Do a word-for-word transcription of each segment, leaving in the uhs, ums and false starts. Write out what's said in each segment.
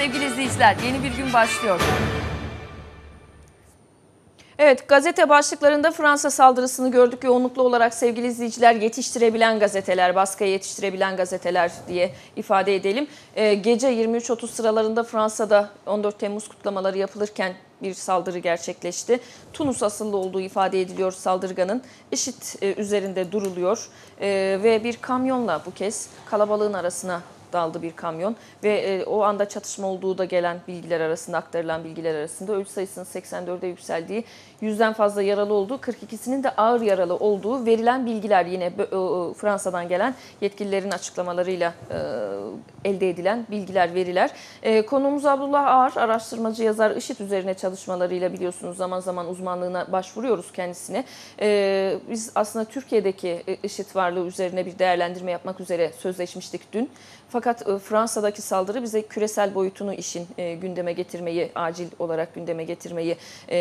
sevgili izleyiciler. Yeni bir gün başlıyor. Evet, gazete başlıklarında Fransa saldırısını gördük. Yoğunluklu olarak sevgili izleyiciler yetiştirebilen gazeteler, baskıya yetiştirebilen gazeteler diye ifade edelim. Ee, gece yirmi üç otuz sıralarında Fransa'da on dört Temmuz kutlamaları yapılırken bir saldırı gerçekleşti. Tunus asıllı olduğu ifade ediliyor saldırganın. IŞİD e, üzerinde duruluyor e, ve bir kamyonla bu kez kalabalığın arasına daldı bir kamyon ve e, o anda çatışma olduğu da gelen bilgiler arasında, aktarılan bilgiler arasında ölü sayısının seksen dörde yükseldiği, yüzden fazla yaralı olduğu, kırk ikisinin de ağır yaralı olduğu verilen bilgiler, yine e, Fransa'dan gelen yetkililerin açıklamalarıyla e, elde edilen bilgiler, veriler. E, konuğumuz Abdullah Ağar, araştırmacı yazar, IŞİD üzerine çalışmalarıyla biliyorsunuz zaman zaman uzmanlığına başvuruyoruz kendisine. E, biz aslında Türkiye'deki IŞİD varlığı üzerine bir değerlendirme yapmak üzere sözleşmiştik dün. Fakat Fransa'daki saldırı bize küresel boyutunu işin e, gündeme getirmeyi, acil olarak gündeme getirmeyi e,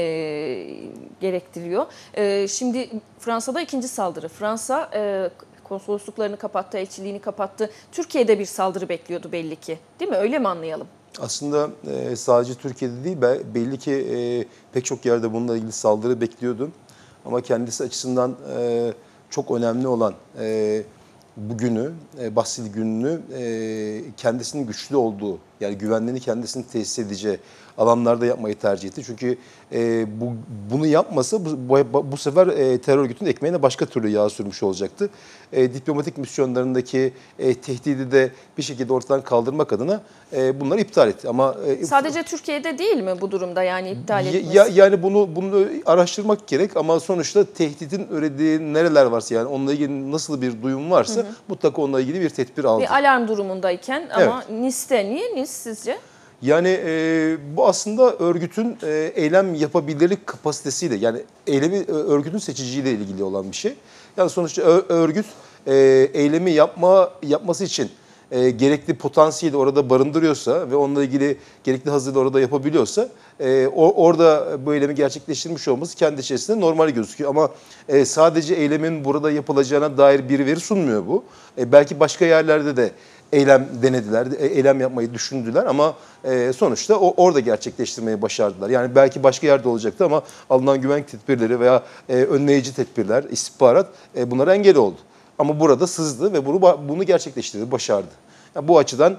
gerektiriyor. E, şimdi Fransa'da ikinci saldırı. Fransa e, konsolosluklarını kapattı, elçiliğini kapattı. Türkiye'de bir saldırı bekliyordu belli ki. Değil mi? Öyle mi anlayalım? Aslında e, sadece Türkiye'de değil, belli ki e, pek çok yerde bununla ilgili saldırı bekliyordu. Ama kendisi açısından e, çok önemli olan e, bugünü, e, Bastil gününü e, kendisinin güçlü olduğu, yani güvenliğini kendisini tesis edeceği alanlarda yapmayı tercih etti. Çünkü e, bu, bunu yapmasa bu, bu, bu sefer e, terör örgütünün ekmeğine başka türlü yağ sürmüş olacaktı. E, diplomatik misyonlarındaki e, tehdidi de bir şekilde ortadan kaldırmak adına e, bunları iptal etti. Ama e, sadece Türkiye'de değil mi bu durumda, yani iptal etmesi? Ya, yani bunu bunu araştırmak gerek ama sonuçta tehditin ürediği nereler varsa, yani onunla ilgili nasıl bir duyum varsa hı hı. mutlaka onunla ilgili bir tedbir aldı. Bir alarm durumundayken ama evet. Nice'te niye Nice sizce? Yani e, bu aslında örgütün e, eylem yapabilirlik kapasitesiyle, yani eylemi e, örgütün seçiciliğiyle ilgili olan bir şey. Yani sonuçta örgüt e, eylemi yapma yapması için e, gerekli potansiyeli orada barındırıyorsa ve onunla ilgili gerekli hazırlığı orada yapabiliyorsa e, or, orada bu eylemi gerçekleştirmiş olması kendi içerisinde normal gözüküyor. Ama e, sadece eylemin burada yapılacağına dair bir veri sunmuyor bu. E, belki başka yerlerde de eylem denediler, eylem yapmayı düşündüler ama e, sonuçta o, orada gerçekleştirmeyi başardılar. Yani belki başka yerde olacaktı ama alınan güvenlik tedbirleri veya e, önleyici tedbirler, istihbarat e, bunlara engel oldu. Ama burada sızdı ve bunu bunu gerçekleştirdi, başardı. Yani bu açıdan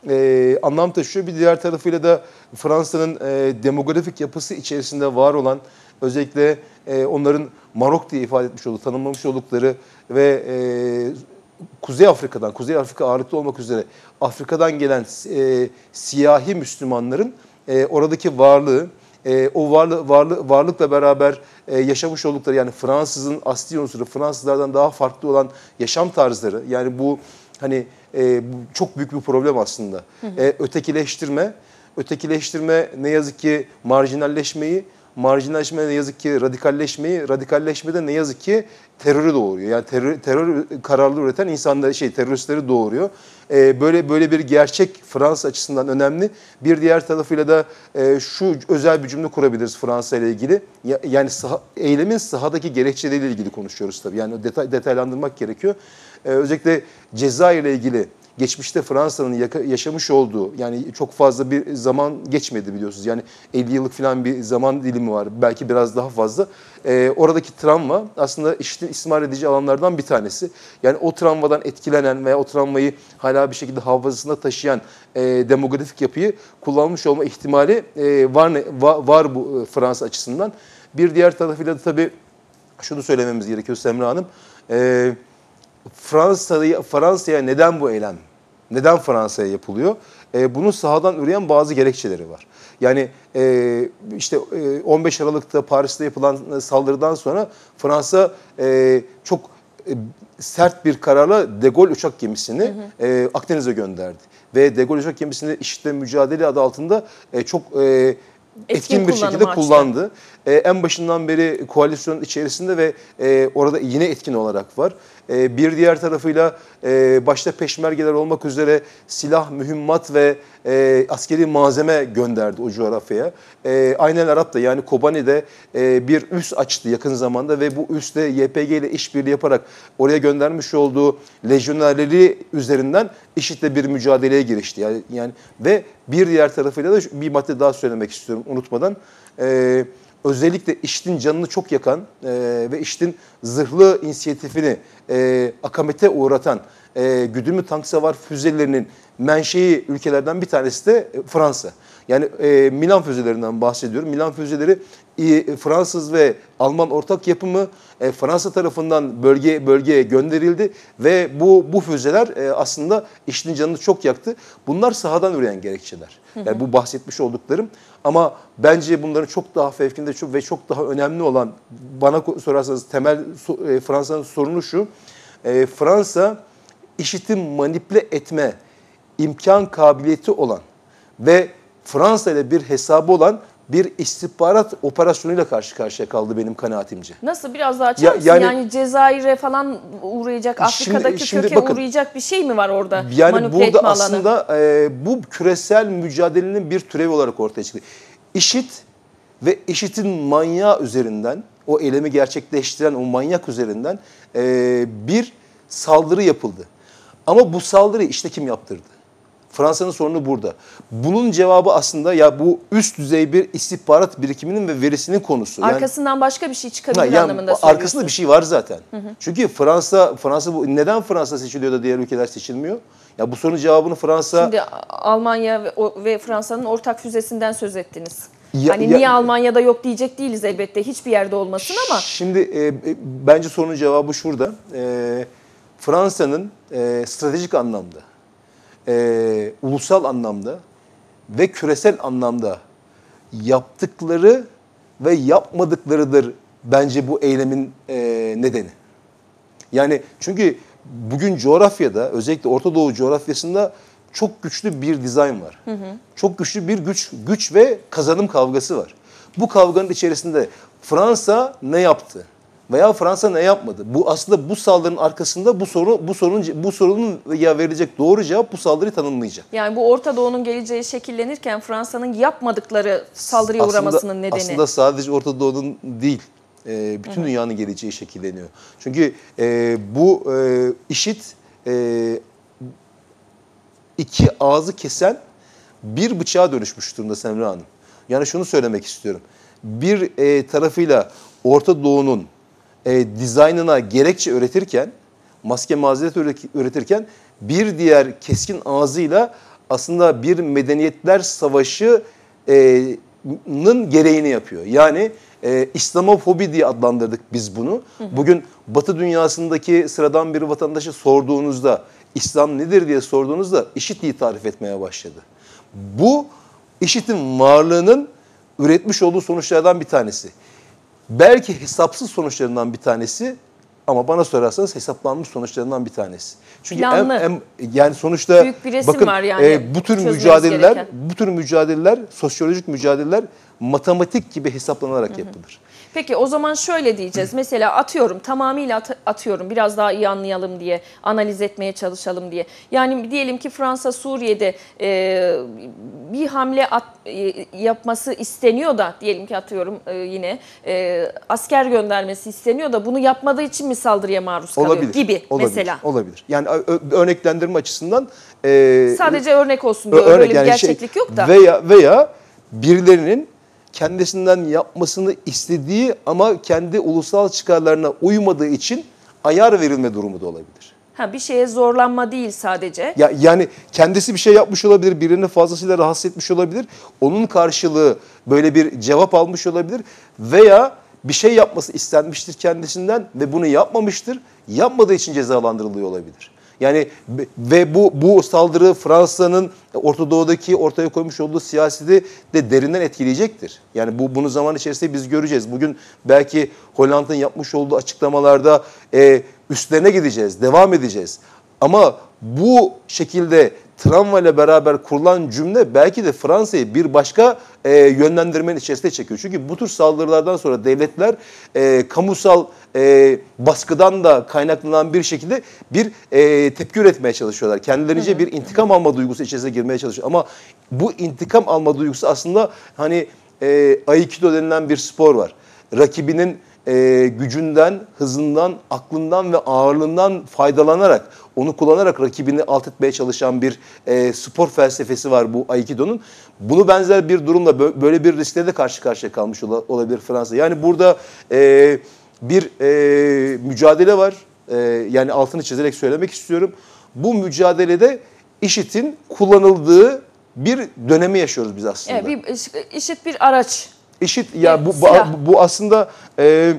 e, anlam taşıyor. Bir diğer tarafıyla da Fransa'nın e, demografik yapısı içerisinde var olan, özellikle e, onların Marok diye ifade etmiş olduğu, tanımlamış oldukları ve e, Kuzey Afrika'dan, Kuzey Afrika ağırlıklı olmak üzere Afrika'dan gelen e, siyahi Müslümanların e, oradaki varlığı, e, o varlı, varlı, varlıkla beraber e, yaşamış oldukları, yani Fransızın asli unsuru, Fransızlardan daha farklı olan yaşam tarzları, yani bu hani e, bu çok büyük bir problem aslında. Hı hı. E, ötekileştirme, ötekileştirme ne yazık ki marjinalleşmeyi, marjinalleşme ne yazık ki radikalleşmeyi, radikalleşme de ne yazık ki terörü doğuruyor. Yani terör, terör kararlı üreten insanları, şey teröristleri doğuruyor. Ee, böyle böyle bir gerçek Fransa açısından önemli. Bir diğer tarafıyla da e, şu özel bir cümle kurabiliriz Fransa ile ilgili. Ya, yani saha, eylemin sahadaki gerekçeleriyle ilgili konuşuyoruz tabii. Yani detay, detaylandırmak gerekiyor. Ee, özellikle Cezayir ile ilgili geçmişte Fransa'nın yaşamış olduğu, yani çok fazla bir zaman geçmedi biliyorsunuz. Yani elli yıllık falan bir zaman dilimi var. Belki biraz daha fazla. Ee, oradaki travma aslında işte istismar edici alanlardan bir tanesi. Yani o travmadan etkilenen veya o travmayı hala bir şekilde hafızasında taşıyan e, demografik yapıyı kullanmış olma ihtimali e, var, ne, var, var bu e, Fransa açısından. Bir diğer tarafıyla da tabii şunu söylememiz gerekiyor Semra Hanım. E, Fransa'ya Fransa'ya neden bu eylem? Neden Fransa'ya yapılıyor? E, bunun sahadan üreyen bazı gerekçeleri var. Yani e, işte e, on beş Aralık'ta Paris'te yapılan saldırıdan sonra Fransa e, çok e, sert bir kararla De Gaulle uçak gemisini hı hı. E, Akdeniz'e gönderdi. Ve De Gaulle uçak gemisini IŞİD'le mücadele adı altında e, çok e, etkin, etkin bir şekilde açtı. kullandı. Ee, en başından beri koalisyonun içerisinde ve e, orada yine etkin olarak var. E, bir diğer tarafıyla e, başta peşmergeler olmak üzere silah, mühimmat ve e, askeri malzeme gönderdi o coğrafyaya. E, aynen Arap da yani Kobani'de e, bir üs açtı yakın zamanda ve bu üste Y P G ile işbirliği yaparak oraya göndermiş olduğu lejyonerleri üzerinden IŞİD'le bir mücadeleye girişti. Yani, yani ve bir diğer tarafıyla da bir madde daha söylemek istiyorum unutmadan. E, özellikle IŞİD'in canını çok yakan e, ve IŞİD'in zırhlı inisiyatifini e, akamete uğratan e, güdümlü tank savar füzelerinin menşei ülkelerden bir tanesi de e, Fransa. Yani e, Milan füzelerinden bahsediyorum. Milan füzeleri e, Fransız ve Alman ortak yapımı e, Fransa tarafından bölge bölgeye gönderildi ve bu bu füzeler e, aslında IŞİD'in canını çok yaktı. Bunlar sahadan üreyen gerekçeler. Yani bu bahsetmiş olduklarım. Ama bence bunların çok daha fevkinde çok ve çok daha önemli olan, bana sorarsanız temel e, Fransa'nın sorunu şu. E, Fransa IŞİD'i manipüle etme imkan kabiliyeti olan ve Fransa ile bir hesabı olan bir istihbarat operasyonuyla karşı karşıya kaldı benim kanaatimce. Nasıl, biraz daha açar Ya, mısın? yani, Yani Cezayir'e falan uğrayacak, Afrika'daki şimdi, şimdi köke bakın, uğrayacak bir şey mi var orada? Yani manipüle burada etme aslında e, bu küresel mücadelenin bir türevi olarak ortaya çıktı. IŞİD ve IŞİD'in manyağı üzerinden, o eylemi gerçekleştiren o manyak üzerinden e, bir saldırı yapıldı. Ama bu saldırıyı işte kim yaptırdı? Fransa'nın sorunu burada. Bunun cevabı aslında ya bu üst düzey bir istihbarat birikiminin ve verisinin konusu. Yani, arkasından başka bir şey çıkabilir yani anlamında söylüyorsun. arkasında bir şey var zaten. Hı hı. Çünkü Fransa, Fransa bu neden Fransa seçiliyor da diğer ülkeler seçilmiyor? Ya bu sorunun cevabını Fransa... Şimdi Almanya ve, ve Fransa'nın ortak füzesinden söz ettiniz. Ya, hani ya, niye Almanya'da yok diyecek değiliz elbette. Hiçbir yerde olmasın ama. Şimdi e, bence sorunun cevabı şurada. E, Fransa'nın e, stratejik anlamda, e, ulusal anlamda ve küresel anlamda yaptıkları ve yapmadıklarıdır bence bu eylemin e, nedeni. Yani çünkü bugün coğrafyada, özellikle Orta Doğu coğrafyasında çok güçlü bir dizayn var. Hı hı. Çok güçlü bir güç güç ve kazanım kavgası var. Bu kavganın içerisinde Fransa ne yaptı veya Fransa ne yapmadı? Bu aslında bu saldırının arkasında bu sorun bu sorun bu sorunun ya verilecek doğru cevap bu saldırıyı tanımlayacak. Yani bu Orta Doğu'nun geleceği şekillenirken Fransa'nın yapmadıkları saldırıya aslında, uğramasının nedeni. Aslında sadece Orta Doğu'nun değil, e, bütün hı hı. dünyanın geleceği şekilleniyor. Çünkü e, bu e, IŞİD e, iki ağzı kesen bir bıçağa dönüşmüş durumda Semra Hanım. Yani şunu söylemek istiyorum. Bir e, tarafıyla Orta Doğu'nun e, dizaynına gerekçe üretirken, maske mazeret üretirken bir diğer keskin ağzıyla aslında bir medeniyetler savaşının gereğini yapıyor. Yani e, İslamofobi diye adlandırdık biz bunu. Hı hı. Bugün Batı dünyasındaki sıradan bir vatandaşı sorduğunuzda İslam nedir diye sorduğunuzda IŞİD'i tarif etmeye başladı. Bu IŞİD'in varlığının üretmiş olduğu sonuçlardan bir tanesi. Belki hesapsız sonuçlarından bir tanesi ama bana sorarsanız hesaplanmış sonuçlarından bir tanesi. Çünkü em, em, yani sonuçta büyük bir resim bakın var yani, e, bu tür mücadeleler, gereken. bu tür mücadeleler, sosyolojik mücadeleler matematik gibi hesaplanarak hı hı. yapılır. Peki o zaman şöyle diyeceğiz. Mesela atıyorum, tamamıyla at atıyorum biraz daha iyi anlayalım diye, analiz etmeye çalışalım diye. Yani diyelim ki Fransa Suriye'de e, bir hamle at, e, yapması isteniyor da, diyelim ki atıyorum e, yine e, asker göndermesi isteniyor da bunu yapmadığı için mi saldırıya maruz kalıyor olabilir, gibi olabilir, mesela. Olabilir. Yani örneklendirme açısından. E, Sadece örnek olsun diye, örnek, böyle yani bir gerçeklik şey, yok da. Veya, veya birilerinin kendisinden yapmasını istediği ama kendi ulusal çıkarlarına uymadığı için ayar verilme durumu da olabilir. Ha, bir şeye zorlanma değil sadece. Ya, yani kendisi bir şey yapmış olabilir, birini fazlasıyla rahatsız etmiş olabilir. Onun karşılığı böyle bir cevap almış olabilir veya bir şey yapması istenmiştir kendisinden ve bunu yapmamıştır. Yapmadığı için cezalandırılıyor olabilir. Yani ve bu bu saldırı Fransa'nın Orta Doğu'daki ortaya koymuş olduğu siyaseti de derinden etkileyecektir. Yani bu bunu zaman içerisinde biz göreceğiz. Bugün belki Hollanda'nın yapmış olduğu açıklamalarda e, üstlerine gideceğiz, devam edeceğiz. Ama bu şekilde travmayla beraber kurulan cümle belki de Fransa'yı bir başka e, yönlendirmenin içerisine çekiyor. Çünkü bu tür saldırılardan sonra devletler e, kamusal e, baskıdan da kaynaklanan bir şekilde bir e, tepki üretmeye çalışıyorlar. Kendilerince hı hı. bir intikam alma duygusu içerisine girmeye çalışıyor. Ama bu intikam alma duygusu aslında hani e, Aikido denilen bir spor var. Rakibinin e, gücünden, hızından, aklından ve ağırlığından faydalanarak, onu kullanarak rakibini alt etmeye çalışan bir e, spor felsefesi var bu Aikido'nun. Bunu benzer bir durumla böyle bir riskle de karşı karşıya kalmış olabilir Fransa. Yani burada e, bir e, mücadele var. E, yani altını çizerek söylemek istiyorum. Bu mücadelede IŞİD'in kullanıldığı bir dönemi yaşıyoruz biz aslında. Evet, bir, IŞİD bir araç. IŞİD ya bu, bu bu aslında e,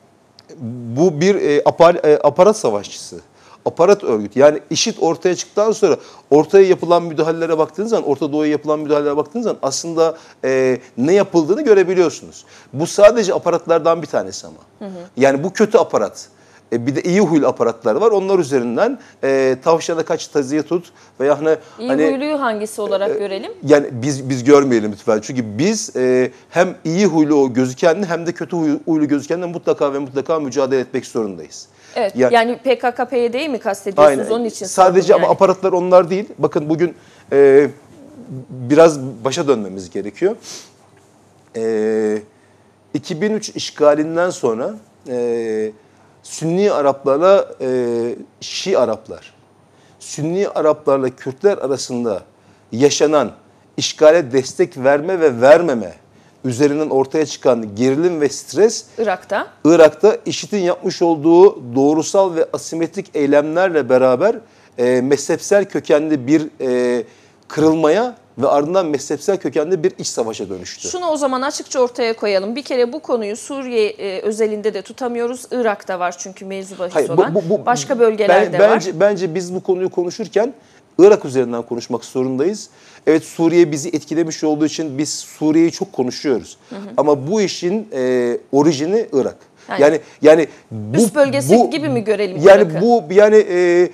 bu bir e, apar, e, aparat savaşçısı. Aparat örgütü. Yani IŞİD ortaya çıktıktan sonra ortaya yapılan müdahalelere baktığınız zaman, Orta Doğu'ya yapılan müdahalelere baktığınız zaman aslında e, ne yapıldığını görebiliyorsunuz. Bu sadece aparatlardan bir tanesi ama. Hı hı. Yani bu kötü aparat. E, bir de iyi huylu aparatlar var. Onlar üzerinden e, tavşana kaç tazıya tut veya hani iyi hani, huyluyu hangisi olarak e, görelim? Yani biz biz görmeyelim lütfen. Çünkü biz e, hem iyi huylu gözükenle hem de kötü huylu gözükenle mutlaka ve mutlaka mücadele etmek zorundayız. Evet. Yani, yani P K K P Y D'yi mi kastediyorsunuz? Aynen. Onun için sadece yani. Ama aparatlar onlar değil. Bakın bugün e, biraz başa dönmemiz gerekiyor. E, iki bin üç işgalinden sonra e, Sünni Araplarla e, Şii Araplar, Sünni Araplarla Kürtler arasında yaşanan işgale destek verme ve vermeme üzerinden ortaya çıkan gerilim ve stres Irak'ta Irak'ta IŞİD'in yapmış olduğu doğrusal ve asimetrik eylemlerle beraber e, mezhepsel kökenli bir e, kırılmaya ve ardından mezhepsel kökenli bir iç savaşa dönüştü. Şunu o zaman açıkça ortaya koyalım. Bir kere bu konuyu Suriye e, özelinde de tutamıyoruz. Irak'ta var çünkü mevzu bahis Hayır, olan. Bu, bu, bu, Başka bölgelerde ben, bence, var. Bence biz bu konuyu konuşurken Irak üzerinden konuşmak zorundayız. Evet, Suriye bizi etkilemiş olduğu için biz Suriye'yi çok konuşuyoruz. Hı hı. Ama bu işin e, orijini Irak. Yani yani, yani bu, üst bölgesi bu, gibi mi görelim Yani Irak'ı? bu yani e,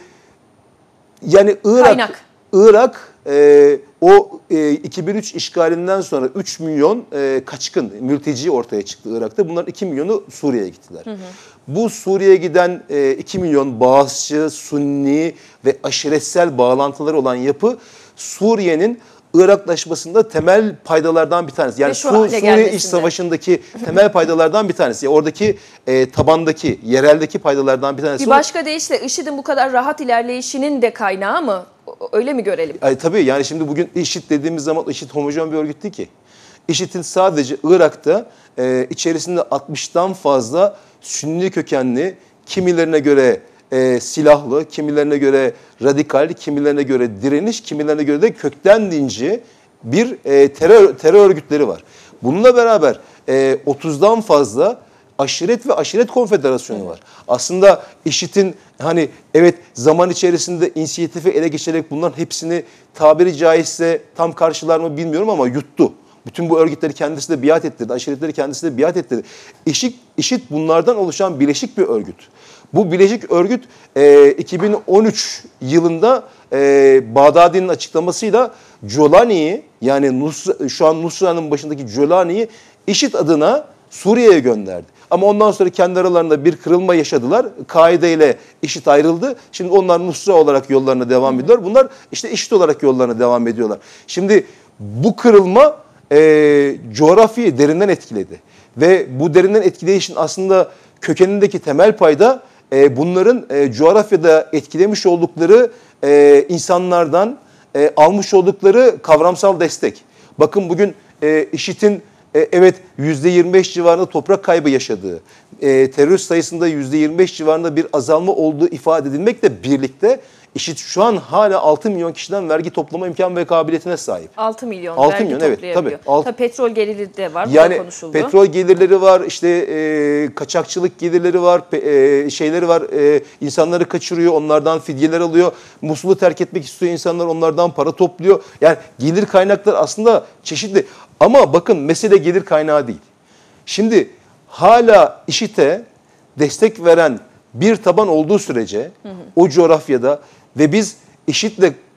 yani Irak Kaynak. Irak e, o e, iki bin üç işgalinden sonra üç milyon e, kaçkın mülteci ortaya çıktı Irak'ta. Bunlar iki milyonu Suriye'ye gittiler. Hı hı. Bu Suriye'ye giden e, iki milyon Bağızçı, Sunni ve aşiretsel bağlantıları olan yapı Suriye'nin Iraklaşmasında temel paydalardan bir tanesi. Yani Su, Suriye İç Savaşı'ndaki temel paydalardan bir tanesi. Yani oradaki e, tabandaki, yereldeki paydalardan bir tanesi. Bir başka deyişle IŞİD'in bu kadar rahat ilerleyişinin de kaynağı mı? Öyle mi görelim? Ay, tabii yani şimdi bugün IŞİD dediğimiz zaman IŞİD homojen bir örgüt değil ki. IŞİD'in sadece Irak'ta e, içerisinde altmıştan fazla Sünni kökenli, kimilerine göre e, silahlı, kimilerine göre radikal, kimilerine göre direniş, kimilerine göre de kökten dinci bir e, terör, terör örgütleri var. Bununla beraber e, otuzdan fazla aşiret ve aşiret konfederasyonu var. Aslında IŞİD'in hani evet zaman içerisinde inisiyatifi ele geçirerek bunların hepsini tabiri caizse tam karşılar mı bilmiyorum ama yuttu. Bütün bu örgütleri kendisi de biat ettirdi, aşiretleri kendisi de biat ettirdi. IŞİD, IŞİD bunlardan oluşan bileşik bir örgüt. Bu bileşik örgüt e, iki bin on üç yılında e, Bağdadi'nin açıklamasıyla Jolani'yi yani Nusra, şu an Nusra'nın başındaki Jolani'yi IŞİD adına Suriye'ye gönderdi. Ama ondan sonra kendi aralarında bir kırılma yaşadılar. Kaide ile IŞİD ayrıldı. Şimdi onlar Nusra olarak yollarına devam ediyorlar. Bunlar işte IŞİD olarak yollarına devam ediyorlar. Şimdi bu kırılma e, coğrafyayı derinden etkiledi. Ve bu derinden etkileyişin aslında kökenindeki temel payda e, bunların e, coğrafyada etkilemiş oldukları e, insanlardan e, almış oldukları kavramsal destek. Bakın bugün e, IŞİD'in e, evet yüzde yirmi beş civarında toprak kaybı yaşadığı, e, terörist sayısında yüzde yirmi beş civarında bir azalma olduğu ifade edilmekle birlikte IŞİD şu an hala altı milyon kişiden vergi toplama imkan ve kabiliyetine sahip. altı milyon altı vergi milyon, evet, toplayabiliyor. tabii, alt... tabii petrol geliri de var. Yani konuşuldu. Petrol gelirleri var, işte e, kaçakçılık gelirleri var, e, şeyleri var. E, insanları kaçırıyor, onlardan fidyeler alıyor. Musul'u terk etmek istiyor insanlar, onlardan para topluyor. Yani gelir kaynakları aslında çeşitli. Ama bakın mesele gelir kaynağı değil. Şimdi hala IŞİD'e destek veren bir taban olduğu sürece hı hı. o coğrafyada ve biz IŞİD'le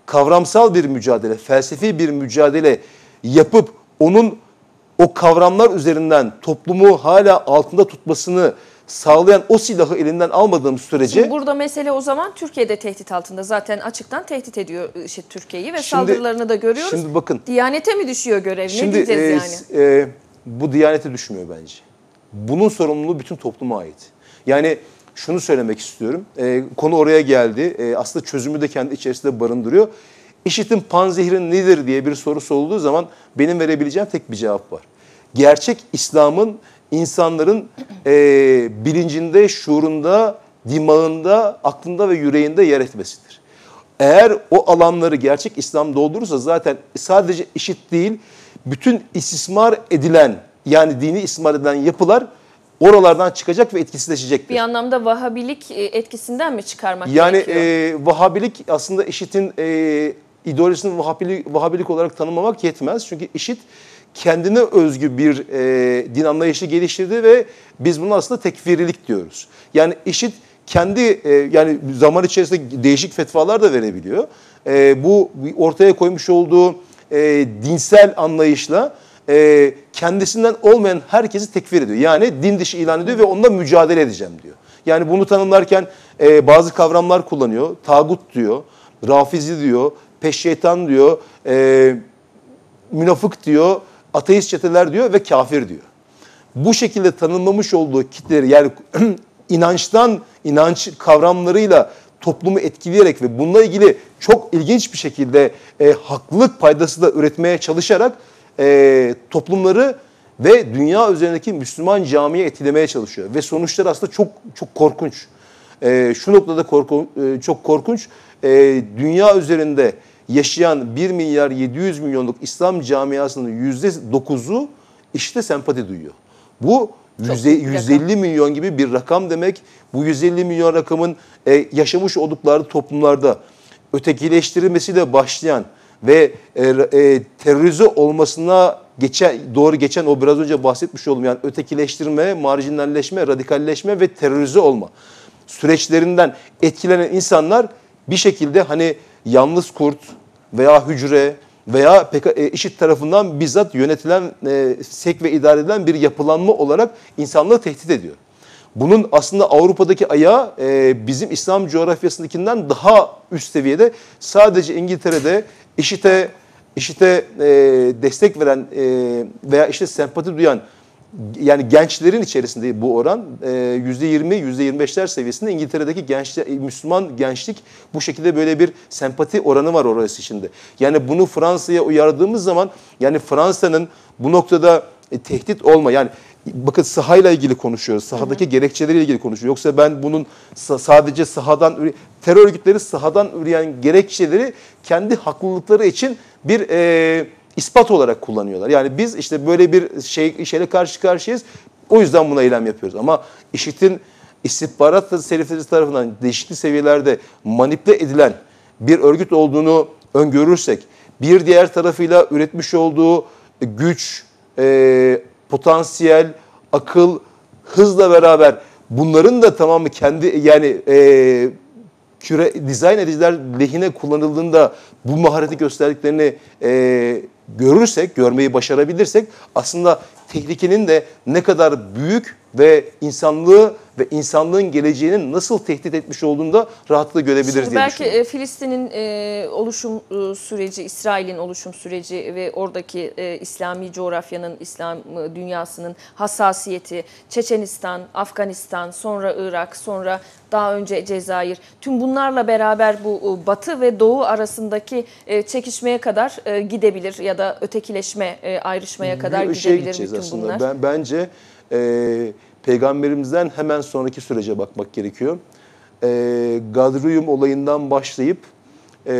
kavramsal bir mücadele, felsefi bir mücadele yapıp onun o kavramlar üzerinden toplumu hala altında tutmasını sağlayan o silahı elinden almadığım sürece... Şimdi burada mesele o zaman Türkiye'de tehdit altında. Zaten açıktan tehdit ediyor işte Türkiye'yi ve şimdi, saldırılarını da görüyoruz. Şimdi bakın. Diyanete mi düşüyor görev? Şimdi, ne diyeceğiz e, yani? E, bu Diyanete düşmüyor bence. Bunun sorumluluğu bütün topluma ait. Yani şunu söylemek istiyorum. E, konu oraya geldi. E, aslında çözümü de kendi içerisinde barındırıyor. IŞİD'in panzehri nedir diye bir soru sorulduğu zaman benim verebileceğim tek bir cevap var. Gerçek İslam'ın insanların e, bilincinde, şuurunda, dimağında, aklında ve yüreğinde yer etmesidir. Eğer o alanları gerçek İslam doldurursa zaten sadece IŞİD değil, bütün istismar edilen, yani dini istismar edilen yapılar oralardan çıkacak ve etkisizleşecektir. Bir anlamda Vahabilik etkisinden mi çıkarmak yani, gerekiyor? Yani e, Vahabilik aslında IŞİD'in e, ideolojisini Vahabilik, Vahabilik olarak tanımlamak yetmez. Çünkü IŞİD kendine özgü bir e, din anlayışı geliştirdi ve biz buna aslında tekfirilik diyoruz. Yani IŞİD kendi e, yani zaman içerisinde değişik fetvalar da verebiliyor. E, bu ortaya koymuş olduğu e, dinsel anlayışla e, kendisinden olmayan herkesi tekfir ediyor. Yani din dışı ilan ediyor ve onunla mücadele edeceğim diyor. Yani bunu tanımlarken e, bazı kavramlar kullanıyor. Tağut diyor, Rafizi diyor, peşşeytan diyor, e, münafık diyor, ateist çeteler diyor ve kafir diyor. Bu şekilde tanımlamış olduğu kitleleri yani inançtan, inanç kavramlarıyla toplumu etkileyerek ve bununla ilgili çok ilginç bir şekilde e, haklılık paydası da üretmeye çalışarak e, toplumları ve dünya üzerindeki Müslüman camiye etkilemeye çalışıyor. Ve sonuçları aslında çok çok korkunç. E, şu noktada korku, e, çok korkunç. E, dünya üzerinde yaşayan bir milyar yedi yüz milyonluk İslam camiasının yüzde dokuzu işte sempati duyuyor. Bu yüz elli milyon gibi bir rakam demek. Bu yüz elli milyon rakamın e, yaşamış oldukları toplumlarda ötekileştirilmesiyle başlayan ve e, e, terörize olmasına geçen, doğru geçen o biraz önce bahsetmiş olduğum yani ötekileştirme, marjinalleşme, radikalleşme ve terörize olma süreçlerinden etkilenen insanlar bir şekilde hani yalnız kurt veya hücre veya IŞİD tarafından bizzat yönetilen, e, sek ve idare edilen bir yapılanma olarak insanlığı tehdit ediyor. Bunun aslında Avrupa'daki ayağı e, bizim İslam coğrafyasındakinden daha üst seviyede. Sadece İngiltere'de IŞİD'e IŞİD'e e, destek veren e, veya işte sempati duyan yani gençlerin içerisinde bu oran yüzde yirmi, yüzde yirmi beşler seviyesinde. İngiltere'deki gençler, Müslüman gençlik bu şekilde böyle bir sempati oranı var orası içinde. Yani bunu Fransa'ya uyardığımız zaman yani Fransa'nın bu noktada e, tehdit olma yani bakın sahayla ilgili konuşuyoruz. Sahadaki hı hı. gerekçeleriyle ilgili konuşuyoruz. Yoksa ben bunun sadece sahadan terör örgütleri sahadan üreyen gerekçeleri kendi haklılıkları için bir e, ispat olarak kullanıyorlar. Yani biz işte böyle bir şey şeyle karşı karşıyayız. O yüzden buna eylem yapıyoruz. Ama IŞİD'in istihbarat serifleri tarafından değişikli seviyelerde manipüle edilen bir örgüt olduğunu öngörürsek, bir diğer tarafıyla üretmiş olduğu güç, e, potansiyel, akıl, hızla beraber bunların da tamamı kendi yani e, küre dizayn ediciler lehine kullanıldığında bu mahareti gösterdiklerini e, görürsek, görmeyi başarabilirsek aslında tehlikenin de ne kadar büyük ve insanlığı ve insanlığın geleceğinin nasıl tehdit etmiş olduğunu da rahatlıkla görebiliriz Şimdi diye belki düşünüyorum. Belki Filistin'in e, oluşum e, süreci, İsrail'in oluşum süreci ve oradaki e, İslami coğrafyanın, İslam e, dünyasının hassasiyeti, Çeçenistan, Afganistan, sonra Irak, sonra daha önce Cezayir, tüm bunlarla beraber bu e, Batı ve Doğu arasındaki e, çekişmeye kadar e, gidebilir ya da ötekileşme, e, ayrışmaya kadar bir şeye gidebilir bütün aslında. bunlar. Ben, bence e, Peygamberimizden hemen sonraki sürece bakmak gerekiyor. E, Gadriyum olayından başlayıp e,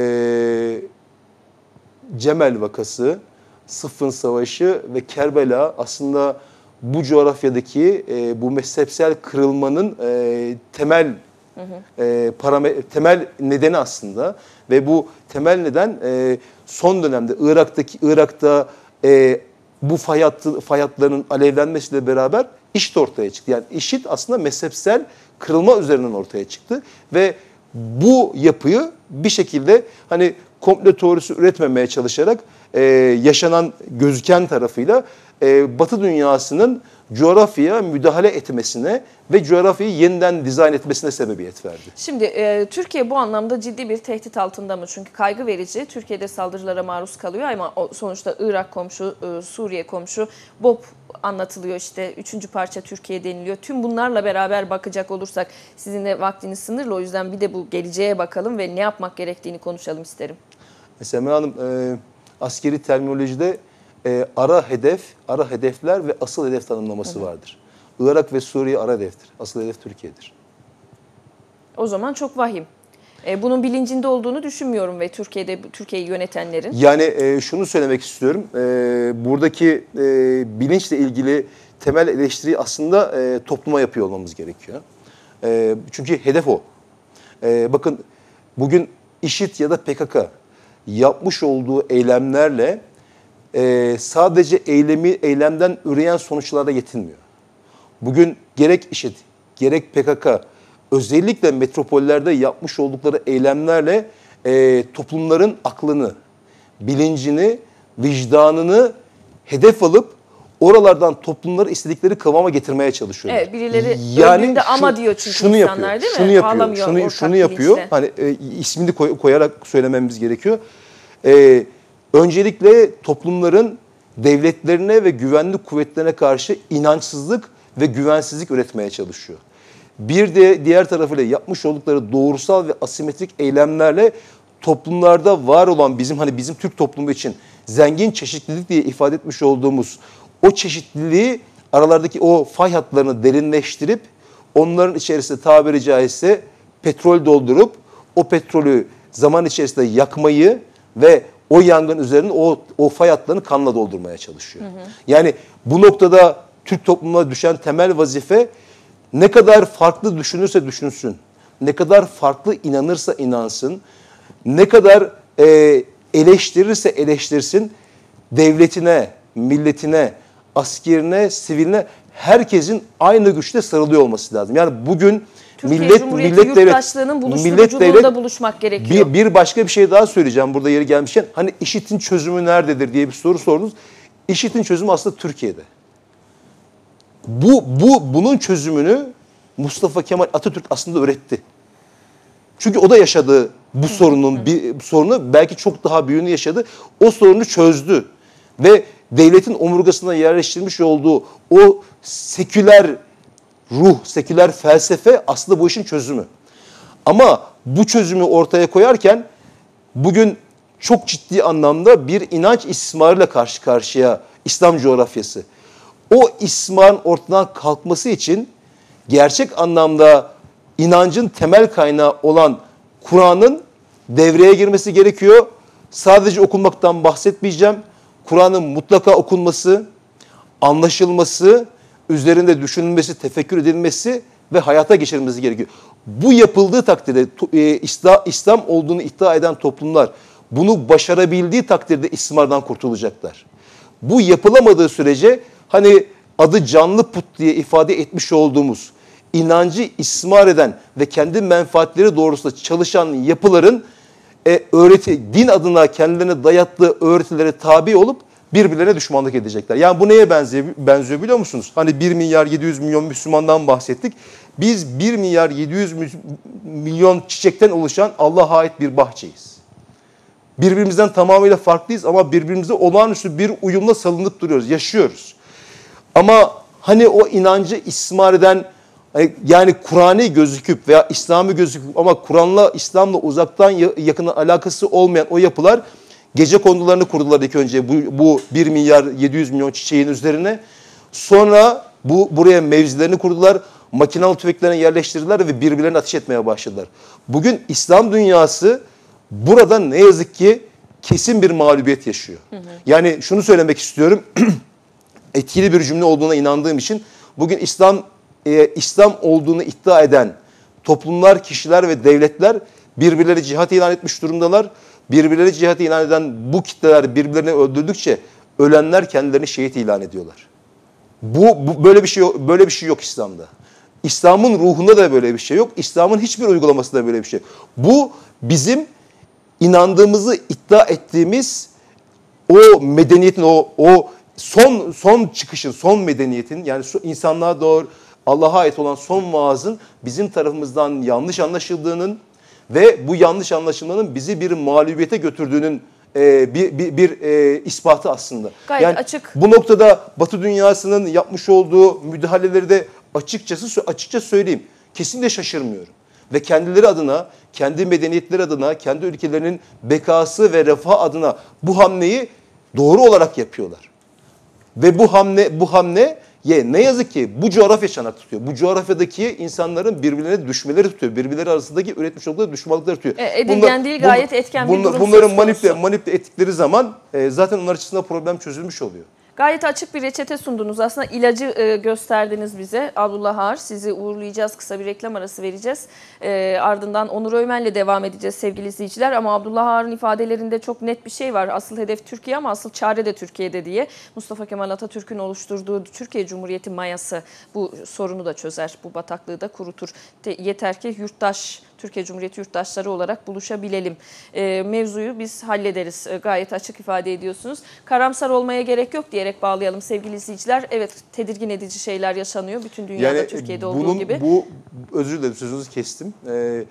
Cemel vakası, Sıffın Savaşı ve Kerbela aslında bu coğrafyadaki e, bu mezhepsel kırılmanın e, temel hı hı. E, parame, temel nedeni aslında ve bu temel neden e, son dönemde Irak'taki Irak'ta e, bu fay, hattı, fay hatlarının alevlenmesiyle beraber IŞİD ortaya çıktı. Yani IŞİD aslında mezhepsel kırılma üzerinden ortaya çıktı ve bu yapıyı bir şekilde hani komplo teorisi üretmemeye çalışarak e, yaşanan gözüken tarafıyla e, Batı dünyasının coğrafyaya müdahale etmesine ve coğrafyayı yeniden dizayn etmesine sebebiyet verdi. Şimdi e, Türkiye bu anlamda ciddi bir tehdit altında mı? Çünkü kaygı verici. Türkiye'de saldırılara maruz kalıyor ama o, sonuçta Irak komşu, e, Suriye komşu, B O P anlatılıyor işte. Üçüncü parça Türkiye deniliyor. Tüm bunlarla beraber bakacak olursak sizin de vaktiniz sınırlı. O yüzden bir de bu geleceğe bakalım ve ne yapmak gerektiğini konuşalım isterim. Mesela Emel Hanım e, askeri terminolojide e, ara hedef, ara hedefler ve asıl hedef tanımlaması hı hı. vardır. Irak ve Suriye ara hedeftir. Asıl hedef Türkiye'dir. O zaman çok vahim. E, bunun bilincinde olduğunu düşünmüyorum ve Türkiye'de Türkiye'yi yönetenlerin. Yani e, şunu söylemek istiyorum. E, buradaki e, bilinçle ilgili temel eleştiriyi aslında e, topluma yapıyor olmamız gerekiyor. E, çünkü hedef o. E, bakın bugün IŞİD ya da P K K yapmış olduğu eylemlerle e, sadece eylemi eylemden üreyen sonuçlarda yetinmiyor. Bugün gerek IŞİD, gerek P K K özellikle metropollerde yapmış oldukları eylemlerle e, toplumların aklını, bilincini, vicdanını hedef alıp oralardan toplumları istedikleri kıvama getirmeye çalışıyorlar. Evet, birileri yani öldüğünde ama diyor çünkü şunu insanlar yapıyor, değil mi? Şunu yapıyor, Ağlamıyor şunu, şunu yapıyor. bilinçle. Hani e, ismini koy, koyarak söylememiz gerekiyor. E, öncelikle toplumların devletlerine ve güvenlik kuvvetlerine karşı inançsızlık ve güvensizlik üretmeye çalışıyor. Bir de diğer tarafıyla yapmış oldukları doğrusal ve asimetrik eylemlerle toplumlarda var olan bizim hani bizim Türk toplumu için zengin çeşitlilik diye ifade etmiş olduğumuz o çeşitliliği aralardaki o fay hatlarını derinleştirip onların içerisinde tabiri caizse petrol doldurup o petrolü zaman içerisinde yakmayı ve o yangın üzerine o, o fay hatlarını kanla doldurmaya çalışıyor. Hı hı. Yani bu noktada Türk toplumuna düşen temel vazife ne kadar farklı düşünürse düşünsün, ne kadar farklı inanırsa inansın, ne kadar e, eleştirirse eleştirsin, devletine, milletine, askerine, siviline herkesin aynı güçte sarılıyor olması lazım. Yani bugün Türkiye millet, Cumhuriyeti millet devlet, yurttaşlığının buluşturuculuğunda buluşmak gerekiyor. Bir, bir başka bir şey daha söyleyeceğim burada yeri gelmişken. Hani IŞİD'in çözümü nerededir diye bir soru sordunuz. IŞİD'in çözümü aslında Türkiye'de. Bu, bu, bunun çözümünü Mustafa Kemal Atatürk aslında öğretti. Çünkü o da yaşadı bu sorunun bir sorunu, belki çok daha büyüğünü yaşadı. O sorunu çözdü ve devletin omurgasına yerleştirmiş olduğu o seküler ruh, seküler felsefe aslında bu işin çözümü. Ama bu çözümü ortaya koyarken bugün çok ciddi anlamda bir inanç istismarıyla karşı karşıya İslam coğrafyası. O istismarın ortadan kalkması için gerçek anlamda inancın temel kaynağı olan Kur'an'ın devreye girmesi gerekiyor. Sadece okunmaktan bahsetmeyeceğim. Kur'an'ın mutlaka okunması, anlaşılması, üzerinde düşünülmesi, tefekkür edilmesi ve hayata geçirilmesi gerekiyor. Bu yapıldığı takdirde e, İslam olduğunu iddia eden toplumlar bunu başarabildiği takdirde istismardan kurtulacaklar. Bu yapılamadığı sürece hani adı canlı put diye ifade etmiş olduğumuz inancı istismar eden ve kendi menfaatleri doğrultusunda çalışan yapıların e, öğreti, din adına kendilerine dayattığı öğretilere tabi olup birbirlerine düşmanlık edecekler. Yani bu neye benziyor, benziyor biliyor musunuz? Hani bir milyar yedi yüz milyon Müslümandan bahsettik. Biz bir milyar yedi yüz milyon çiçekten oluşan Allah'a ait bir bahçeyiz. Birbirimizden tamamıyla farklıyız ama birbirimize olağanüstü bir uyumla salınıp duruyoruz, yaşıyoruz. Ama hani o inancı istismar eden, yani Kur'an'ı gözüküp veya İslam'ı gözüküp ama Kur'an'la, İslam'la uzaktan yakın alakası olmayan o yapılar gece kondularını kurdular ilk önce bu, bu bir milyar yedi yüz milyon çiçeğin üzerine. Sonra bu buraya mevzilerini kurdular, makinalı tüfeklerini yerleştirdiler ve birbirlerine ateş etmeye başladılar. Bugün İslam dünyası burada ne yazık ki kesin bir mağlubiyet yaşıyor. Hı hı. Yani şunu söylemek istiyorum, etkili bir cümle olduğuna inandığım için bugün İslam e, İslam olduğunu iddia eden toplumlar, kişiler ve devletler birbirleri cihat ilan etmiş durumdalar. Birbirleri cihat ilan eden bu kitleler birbirlerini öldürdükçe ölenler kendilerini şehit ilan ediyorlar. Bu, bu böyle bir şey böyle bir şey yok İslam'da. İslam'ın ruhunda da böyle bir şey yok. İslam'ın hiçbir uygulamasında böyle bir şey yok. Bu bizim inandığımızı iddia ettiğimiz o medeniyetin, o o son son çıkışın, son medeniyetin, yani insanlığa doğru Allah'a ait olan son vaazın bizim tarafımızdan yanlış anlaşıldığının ve bu yanlış anlaşılmanın bizi bir mağlubiyete götürdüğünün e, bir bir, bir e, ispatı aslında. Gayet yani açık. Bu noktada Batı dünyasının yapmış olduğu müdahaleleri de açıkçası açıkça söyleyeyim, kesinlikle şaşırmıyorum. Ve kendileri adına, kendi medeniyetleri adına, kendi ülkelerinin bekası ve refah adına bu hamleyi doğru olarak yapıyorlar. Ve bu hamle bu hamle ye ne yazık ki bu coğrafya çanak tutuyor. Bu coğrafyadaki insanların birbirlerine düşmeleri tutuyor. Birbirleri arasındaki üretmiş oldukları düşmanlıkları tutuyor. E, edilgen değil, gayet etken bir durum Bunların söz manipüle, konusu. manipüle ettikleri zaman e, zaten onlar açısından problem çözülmüş oluyor. Gayet açık bir reçete sundunuz. Aslında ilacı e, gösterdiniz bize. Abdullah Ağar, sizi uğurlayacağız. Kısa bir reklam arası vereceğiz. E, ardından Onur Öymen'le devam edeceğiz sevgili izleyiciler. Ama Abdullah Ağar'ın ifadelerinde çok net bir şey var. Asıl hedef Türkiye ama asıl çare de Türkiye'de diye. Mustafa Kemal Atatürk'ün oluşturduğu Türkiye Cumhuriyeti mayası bu sorunu da çözer. Bu bataklığı da kurutur. De, yeter ki yurttaş, Türkiye Cumhuriyeti yurttaşları olarak buluşabilelim. E, mevzuyu biz hallederiz. E, gayet açık ifade ediyorsunuz. Karamsar olmaya gerek yok diyerek bağlayalım sevgili izleyiciler. Evet, tedirgin edici şeyler yaşanıyor. Bütün dünyada, yani Türkiye'de bunun, olduğu gibi. Bu, özür dilerim sözünüzü kestim. Ee,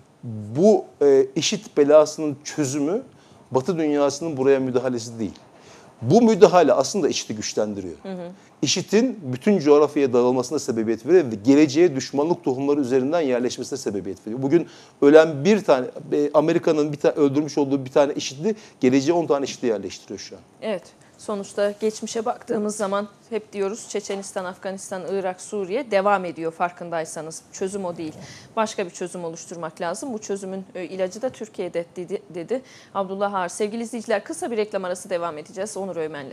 bu e, IŞİD belasının çözümü Batı dünyasının buraya müdahalesi değil. Bu müdahale aslında IŞİD'i güçlendiriyor. Hı hı. IŞİD'in bütün coğrafyaya dağılmasına sebebiyet veriyor ve geleceğe düşmanlık tohumları üzerinden yerleşmesine sebebiyet veriyor. Bugün ölen bir tane, Amerika'nın bir tane öldürmüş olduğu bir tane IŞİD'li geleceğe on tane IŞİD'li yerleştiriyor şu an. Evet. Sonuçta geçmişe baktığımız zaman hep diyoruz Çeçenistan, Afganistan, Irak, Suriye devam ediyor farkındaysanız. Çözüm o değil. Başka bir çözüm oluşturmak lazım. Bu çözümün ilacı da Türkiye'de dedi, dedi Abdullah Ağar. Sevgili izleyiciler, kısa bir reklam arası devam edeceğiz Onur Öymen'le.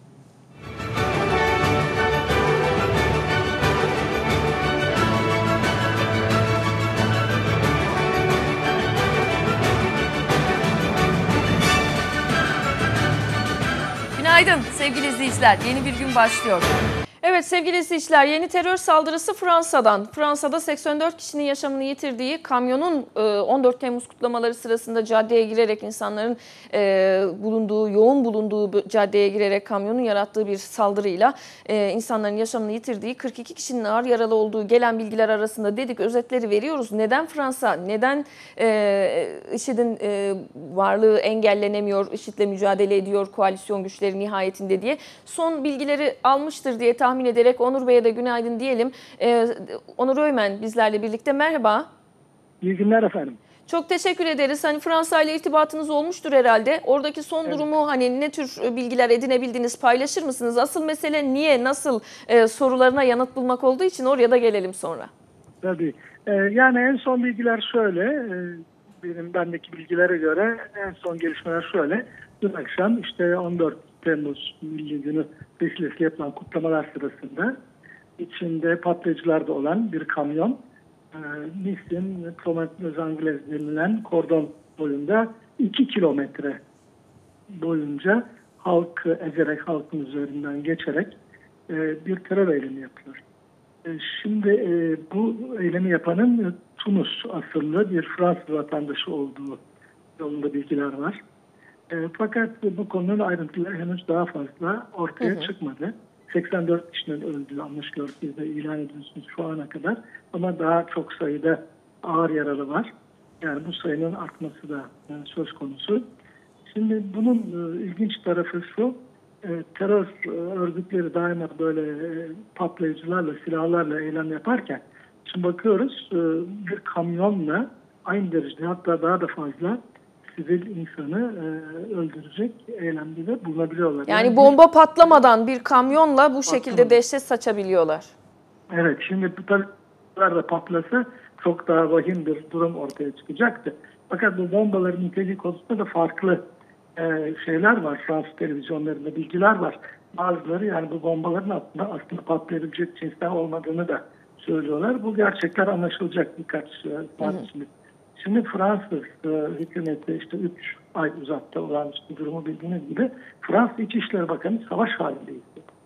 Günaydın sevgili izleyiciler. Yeni bir gün başlıyor. Evet sevgili izleyiciler, yeni terör saldırısı Fransa'dan. Fransa'da seksen dört kişinin yaşamını yitirdiği kamyonun on dört Temmuz kutlamaları sırasında caddeye girerek insanların bulunduğu, yoğun bulunduğu caddeye girerek kamyonun yarattığı bir saldırıyla insanların yaşamını yitirdiği, kırk iki kişinin ağır yaralı olduğu gelen bilgiler arasında dedik özetleri veriyoruz. Neden Fransa, neden IŞİD'in varlığı engellenemiyor, IŞİD'le mücadele ediyor koalisyon güçleri nihayetinde diye son bilgileri almıştır diye tahmin ederek Onur Bey'e de günaydın diyelim. Ee, Onur Öymen bizlerle birlikte. Merhaba. İyi günler efendim. Çok teşekkür ederiz. Hani Fransa ile irtibatınız olmuştur herhalde. Oradaki son evet. durumu hani ne tür bilgiler edinebildiniz, paylaşır mısınız? Asıl mesele niye, nasıl e, sorularına yanıt bulmak olduğu için oraya da gelelim sonra. Tabii. Ee, yani en son bilgiler şöyle. E, benim bendeki bilgilere göre en son gelişmeler şöyle. Dün akşam işte on dört Temmuz Milli Günü vesilesiyle yapılan kutlamalar sırasında içinde patlayıcılar da olan bir kamyon e, Nice'in Prometheus Anglaise denilen kordon boyunda iki kilometre boyunca halkı ezerek, halkın üzerinden geçerek e, bir terör eylemi yapıyor. E, şimdi e, bu eylemi yapanın Tunus asıllı bir Fransız vatandaşı olduğu yolunda bilgiler var. E, fakat bu konunun ayrıntıları henüz daha fazla ortaya hı hı. çıkmadı. seksen dört kişinin öldüğü anlaşılıyor, siz de ilan ediyorsunuz şu ana kadar. Ama daha çok sayıda ağır yaralı var. Yani bu sayının artması da yani söz konusu. Şimdi bunun e, ilginç tarafı şu, e, terör e, örgütleri daima böyle e, patlayıcılarla, silahlarla eylem yaparken, şimdi bakıyoruz e, bir kamyonla aynı derecede hatta daha da fazla sivil insanı e, öldürecek eylemde de bulunabiliyorlar. Yani, yani bomba bir, patlamadan bir kamyonla bu şekilde patlamadan. dehşet saçabiliyorlar. Evet, şimdi bu tabii da patlasa çok daha vahim bir durum ortaya çıkacaktı. Fakat bu bombaların niteliği konusunda da farklı e, şeyler var. Fransız televizyonlarında bilgiler var. Bazıları yani bu bombaların aslında, aslında patlayabilecek cinsten olmadığını da söylüyorlar. Bu gerçekler anlaşılacak birkaç saat içinde. Şimdi Fransız e, hükümeti işte üç ay uzattı olağanüstü durumu bildiğiniz gibi Fransız İçişleri Bakanı savaş halindeydi.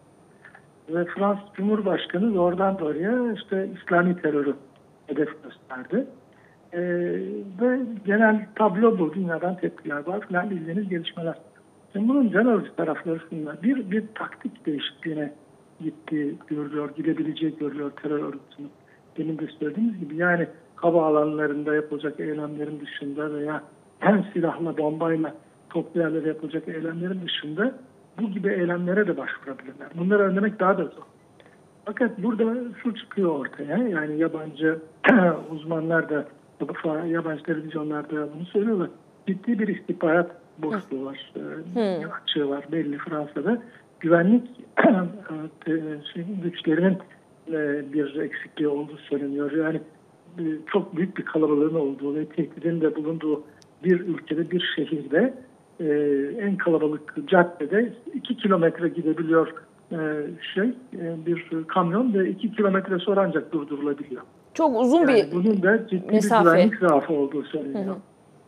Ve Fransız Cumhurbaşkanı doğrudan doğruya işte İslami terörü hedef gösterdi. E, ve genel tablo bu. Dünyadan tepkiler var falan, bildiğiniz gelişmeler. Şimdi bunun can alıcı tarafları şunlar. Bir, bir taktik değişikliğine gitti görülüyor, gidebileceği görülüyor terör örgütünün. Demin de söylediğimiz gibi, yani havaalanlarında yapılacak eylemlerin dışında veya hem silahla, bombayla toplu yerlere yapılacak eylemlerin dışında bu gibi eylemlere de başvurabilirler. Bunları önlemek daha da zor. Fakat burada şu çıkıyor ortaya, yani yabancı uzmanlar da, yabancı televizyonlarda bunu söylüyorlar. Ciddi bir istihbarat boşluğu var, hmm. açığı var belli Fransa'da. Güvenlik güçlerinin bir eksikliği olduğu söyleniyor. Yani çok büyük bir kalabalığın olduğu ve tehdidin de bulunduğu bir ülkede, bir şehirde, en kalabalık caddede iki kilometre gidebiliyor şey bir kamyon ve iki kilometre sonra ancak durdurulabiliyor. Çok uzun yani bir bunun da ciddi mesafe. Bir güvenlik zaafı olduğu söyleniyor. Hı hı.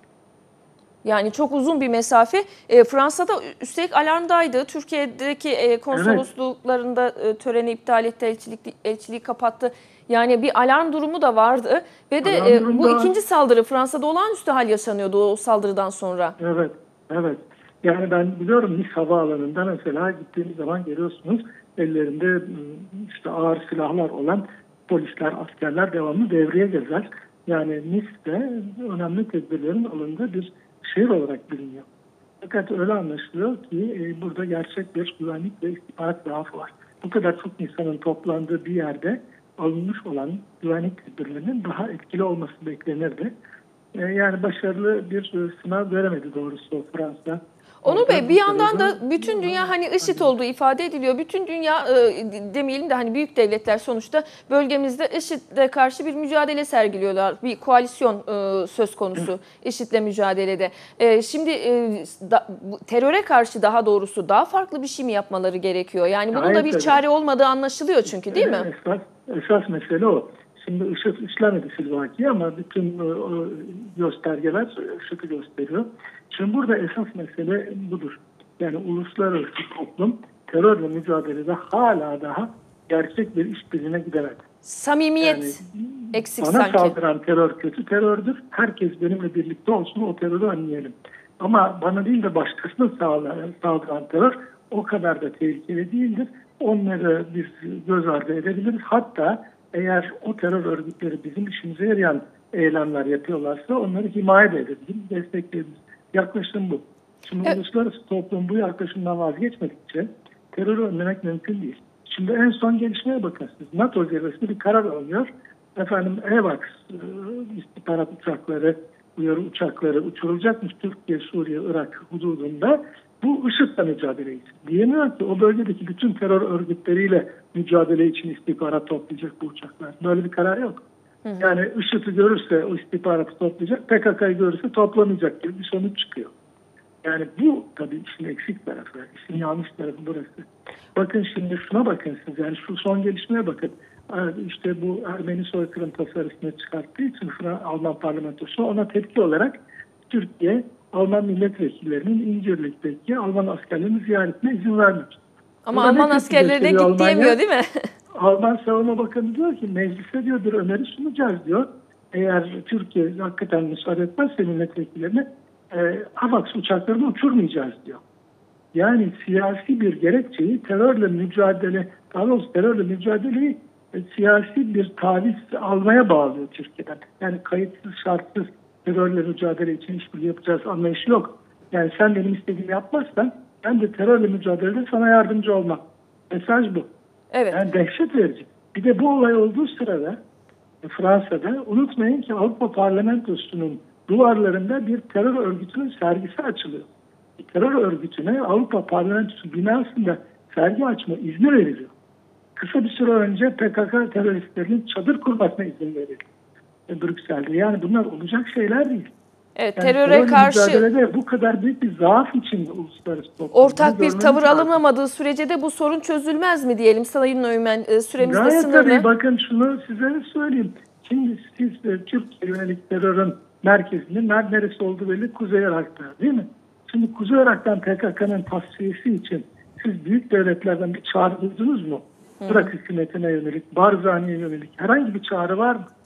Yani çok uzun bir mesafe. E, Fransa'da üstelik alarmdaydı. Türkiye'deki e, konsolosluklarında e, töreni iptal etti, elçilik, elçiliği kapattı. Yani bir alarm durumu da vardı. Ve de e, bu ikinci saldırı, Fransa'da olağanüstü hal yaşanıyordu o saldırıdan sonra. Evet, evet. Yani ben biliyorum Nice Havaalanı'nda mesela gittiğimiz zaman görüyorsunuz ellerinde işte ağır silahlar olan polisler, askerler devamlı devreye gezer. Yani Nice'de önemli tedbirlerin alındığı bir şehir olarak biliniyor. Fakat öyle anlaşılıyor ki e, burada gerçek bir güvenlik ve istihbarat zaafı var. Bu kadar çok insanın toplandığı bir yerde alınmış olan güvenlik tedbirlerinin daha etkili olması beklenirdi. E, yani başarılı bir e, sınav veremedi doğrusu Fransa. Onur Bey, bir yandan da bütün dünya hani IŞİD olduğu ifade ediliyor. Bütün dünya e, demeyelim de hani büyük devletler sonuçta bölgemizde IŞİD'e karşı bir mücadele sergiliyorlar. Bir koalisyon e, söz konusu IŞİD'le mücadelede. E, şimdi e, da, teröre karşı daha doğrusu daha farklı bir şey mi yapmaları gerekiyor? Yani bunun Hayır, da bir tabii. çare olmadığı anlaşılıyor çünkü, değil mi? Esas, esas mesele o. Şimdi IŞİD işlemedi Silvaki ama bütün o, göstergeler IŞİD'i gösteriyor. Şimdi burada esas mesele budur. Yani uluslararası toplum terörle mücadelede hala daha gerçek bir işbirliğine gidemedi. Samimiyet yani, eksik bana sanki. Bana saldıran terör kötü terördür. Herkes benimle birlikte olsun, o terörü önleyelim. Ama bana değil de başkasına saldıran terör o kadar da tehlikeli değildir. Onları biz göz ardı edebiliriz. Hatta eğer o terör örgütleri bizim işimize yarayan eylemler yapıyorlarsa onları himaye de edebiliriz, destekleyebiliriz. Yaklaşım bu. Şimdi evet. Uluslararası toplum bu yaklaşımdan vazgeçmedikçe terörü önlemek mümkün değil. Şimdi en son gelişmeye bakın siz. NATO zirvesinde bir karar alınıyor. Efendim AWACS istihbarat uçakları, uyarı uçakları uçurulacakmış Türkiye, Suriye, Irak hududunda. Bu IŞİD'le mücadele için. Diyemiyor ki o bölgedeki bütün terör örgütleriyle mücadele için istihbarat toplayacak bu uçaklar. Böyle bir karar yok. Hı hı. Yani IŞİD'i görürse o istihbaratı toplayacak, P K K'yı görürse toplamayacak gibi bir sonuç çıkıyor. Yani bu tabii işin eksik tarafı, işin yanlış tarafı burası. Bakın şimdi şuna bakın siz, yani şu son gelişmeye bakın. İşte bu Ermeni soykırım tasarısını çıkarttığı için Alman parlamentosu ona tepki olarak Türkiye, Alman milletvekillerinin İncirlik'teki Alman askerlerinin ziyaretine izin vermiyor. Ama Burada Alman askerleri de git diyemiyor değil mi? Alman Savunma Bakanı diyor ki meclise diyor bir öneri sunacağız diyor. Eğer Türkiye hakikaten müsaade etmezse milletvekillerine e, AWACS uçaklarını uçurmayacağız diyor. Yani siyasi bir gerekçeyi terörle mücadele, daha doğrusu terörle mücadeleyi e, siyasi bir taviz almaya bağlıyor Türkiye'den. Yani kayıtsız şartsız terörle mücadele için işbirliği yapacağız anlayışı yok. Yani sen benim istediğimi yapmazsan ben de terörle mücadelede sana yardımcı olmam. Mesaj bu. Evet. Yani dehşet verici. Bir de bu olay olduğu sırada Fransa'da unutmayın ki Avrupa Parlamentosu'nun duvarlarında bir terör örgütünün sergisi açılıyor. Bir terör örgütüne Avrupa Parlamentosu binasında sergi açma izni veriliyor. Kısa bir süre önce P K K teröristlerinin çadır kurmasına izin verildi Brüksel'de. Yani bunlar olacak şeyler değil. Evet, yani teröre karşı mücadelede bu kadar büyük bir zaaf içinde uluslararası toplum. Ortak bir tavır lazım. Alınamadığı sürece de bu sorun çözülmez mi diyelim Sayın Öğmen? Süremiz de sınırlı. Tabii, bakın şunu size söyleyeyim. Şimdi siz e, Türkiye yönelik terörün merkezinin neresi olduğu belli, Kuzey Irak'ta değil mi? Şimdi Kuzey Irak'tan P K K'nın tasfiyesi için siz büyük devletlerden bir çağrı duydunuz mu? Irak hükümetine yönelik, Barzani'ye yönelik herhangi bir çağrı var mı?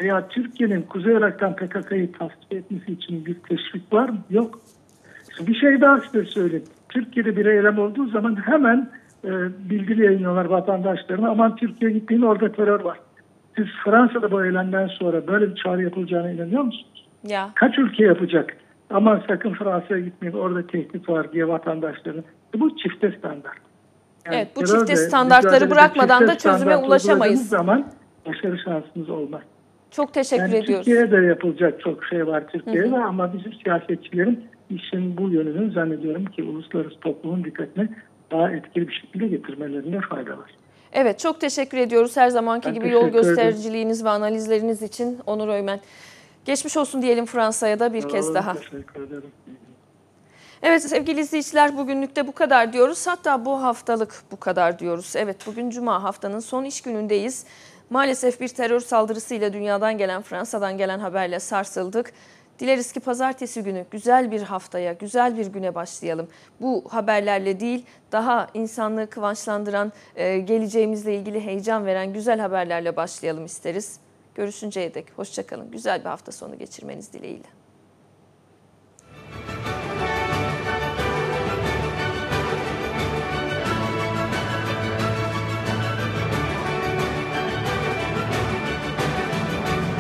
veya Türkiye'nin Kuzey Irak'tan P K K'yı tasfiye etmesi için bir teşvik var mı? Yok. Şimdi bir şey daha size söyleyeyim. Türkiye'de bir eylem olduğu zaman hemen e, bildiri yayınlıyorlar vatandaşlarına. Aman Türkiye'ye gitmeyin, orada terör var. Siz Fransa'da bu eylemden sonra böyle bir çağrı yapılacağına inanıyor musunuz? Ya. Kaç ülke yapacak? Aman sakın Fransa'ya gitmeyin, orada tehdit var diye vatandaşlarına. Bu çifte standart. Yani Evet, bu terörle çifte standartları mücadelede bırakmadan çifte da çözüme standart ulaşamayız. uyguladığınız zaman başarı şansınız olmaz. Çok teşekkür Yani ediyoruz. Türkiye'de yapılacak çok şey var Türkiye'de, hı hı. ama bizim siyasetçilerin işin bu yönünü zannediyorum ki uluslararası toplumun dikkatini daha etkili bir şekilde getirmelerinde fayda var. Evet, çok teşekkür ediyoruz her zamanki Ben gibi yol teşekkür ederim. göstericiliğiniz ve analizleriniz için Onur Öymen. Geçmiş olsun diyelim Fransa'ya da bir Sağ kez olun, daha. Teşekkür ederim. Evet sevgili izleyiciler, bugünlük de bu kadar diyoruz. Hatta bu haftalık bu kadar diyoruz. Evet, bugün Cuma, haftanın son iş günündeyiz. Maalesef bir terör saldırısıyla dünyadan gelen, Fransa'dan gelen haberle sarsıldık. Dileriz ki pazartesi günü güzel bir haftaya, güzel bir güne başlayalım. Bu haberlerle değil, daha insanlığı kıvançlandıran, geleceğimizle ilgili heyecan veren güzel haberlerle başlayalım isteriz. Görüşünceye dek hoşça kalın. Güzel bir hafta sonu geçirmeniz dileğiyle.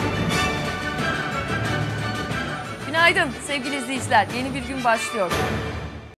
Günaydın sevgili izleyiciler. Yeni bir gün başlıyor.